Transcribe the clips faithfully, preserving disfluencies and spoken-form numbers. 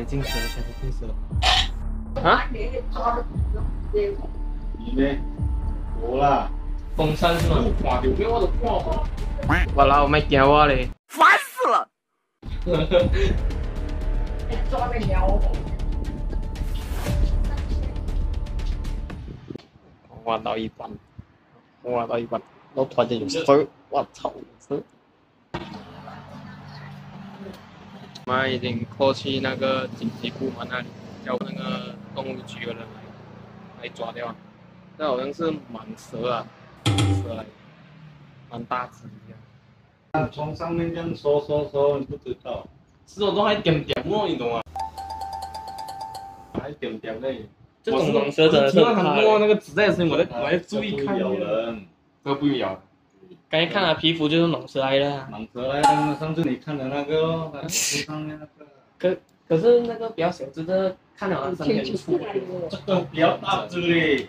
进蛇，才不进蛇。啊？ 你呢？我啦， 风扇是吗？ 挂掉咩？我就挂好。 我老没惊我嘞， 烦死了！ 抓那鸟。 挖到一半，挖到一半，然后突然间有车，我操！车。我们已经过去那个紧急部门那里，叫那个动物局的人来来抓掉。这好像是蟒蛇啊，蛇来，蛮大只的。 啊，从上面这样说说说，你不知道。 是我都还点点哦，你懂吗？ 还点点嘞。 这种蟒蛇真的是很多那个纸袋的声音，我在我在注意看。 咬人， 这个不会咬。刚才看它皮肤就是蟒蛇来的。 蟒蛇来的，上次你看的那个哦，在上面那个。 可可是那个比较小只的，看了它身体粗。 这个比较大只嘞。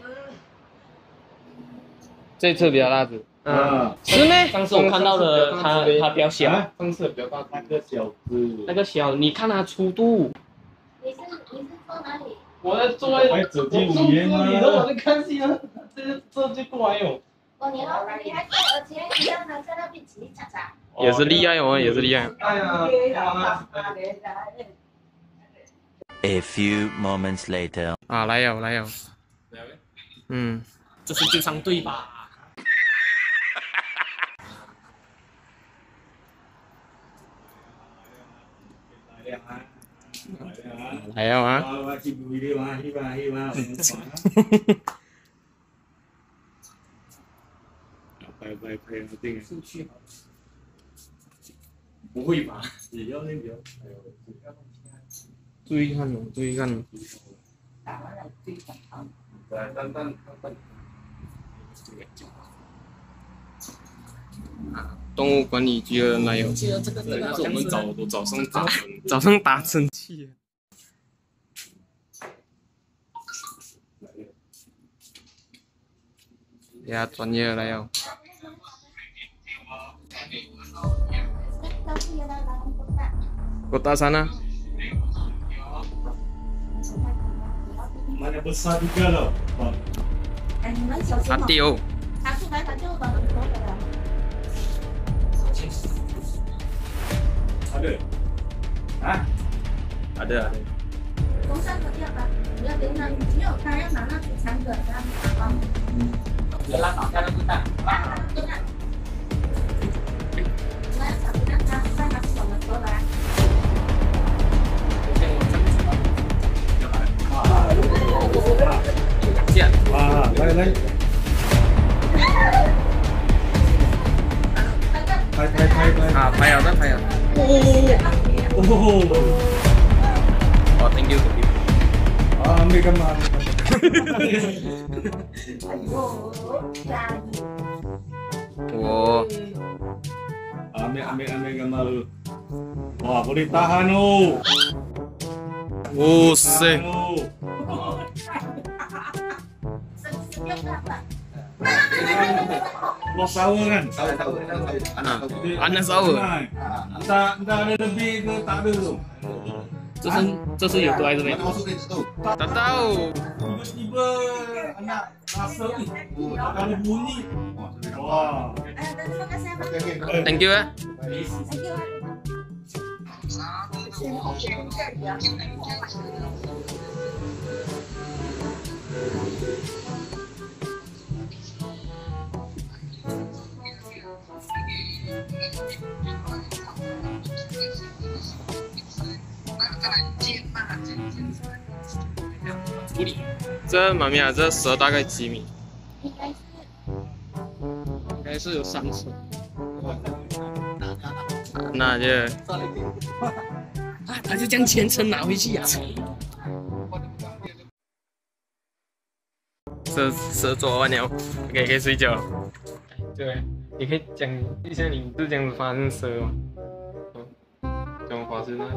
这次比较大只。嗯，是咩？上次我看到的它它比较小，上次比较大， 那个小只。 那个小，你看它粗度。 你是你是坐哪里？ 我在坐在， 我走进里面吗？ 然后我在看戏呢，这这就过来哟。 哦，你好，你还在，而且你让他在那边叽叽喳喳。 也是厉害哦，也是厉害。 哎呀， A few moments later. 啊，来哟来哟。嗯，这是救伤队吧？来呀啊！ 拜拜拜，这个出去不会吧？ 也要那个， 注意看哦，注意看哦。 对，等等等。 啊，动物管理局的人来哟。 这个这个这个， 但是我们早都早上打早上打针器。呀，专业了哟。Kota sana. Mana besar juga loh. Hati oh. Aku来他就把门锁了。 Ada. Ah? Ada ada. 从上个地方，你要连上，只有他要拿那储藏的，然后打包。 别拉倒，家都不大。 啊，对啊。我要找让他再拿锁门锁来。 见啊，来来，拍拍拍拍啊，拍了再拍了。 哦哦 ，thank you。 啊，没干嘛。 我 Ambil ambil ambil gambar lu. Wah, boleh tahan lu. Oh, se. Lo sawo kan? Tahu tahu tahu. Anak tahu. Anak sawo. Entah entah ada lebih ke tak ada tu. 这是这是有毒还是没毒？ Mana masuk dia tak tahu. Tak tahu. Tiba-tiba anak rasa ni kalau bunyi. Wah. Terima kasih. Okey okey. Thank you eh. Thank you. 这妈咪啊，这蛇大概几米？ 应该是。 应该是有三尺。那就，啊，他就将钱钱拿回去呀、啊。蛇蛇抓完了，可以可以睡觉了。对，你可以讲一下你是这样子发生蛇吗？怎么发生的？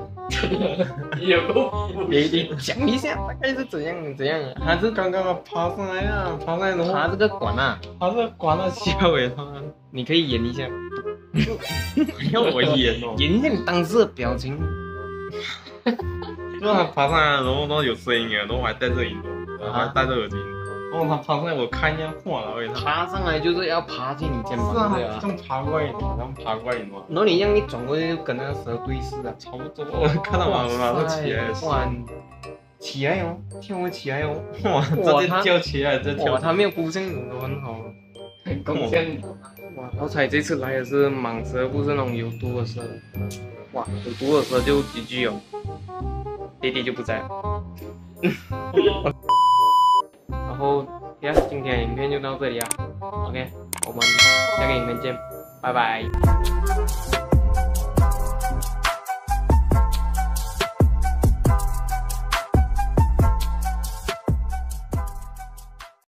有，你你讲一下大概是怎样怎样？他是刚刚爬上来啊，爬上来的话，他这个管啊，他这个管啊笑诶，他，你可以演一下。要我演哦，演一下你当时的表情。 因为他爬上来，然后都有声音啊，然后我还戴着耳朵，然后还戴着耳机。然后他爬上来，我看一下，哇，然后爬上来就是要爬进你肩膀对啊，这样爬过来，这样爬过来嘛。然后你这样一转过去，就跟那个蛇对视啊，差不多。我看到马马上起来，哇，起来哦，跳舞起来哦，哇，直接跳起来，这跳。哇，他没有贡献你都很好，贡献你。哇，好彩这次来的是蟒蛇，不是那种有毒的蛇。哇，有毒的蛇就 G G 哦，弟弟就不在了。然后呀，今天影片就到这里啊 ，OK， 我们下个影片见，拜拜。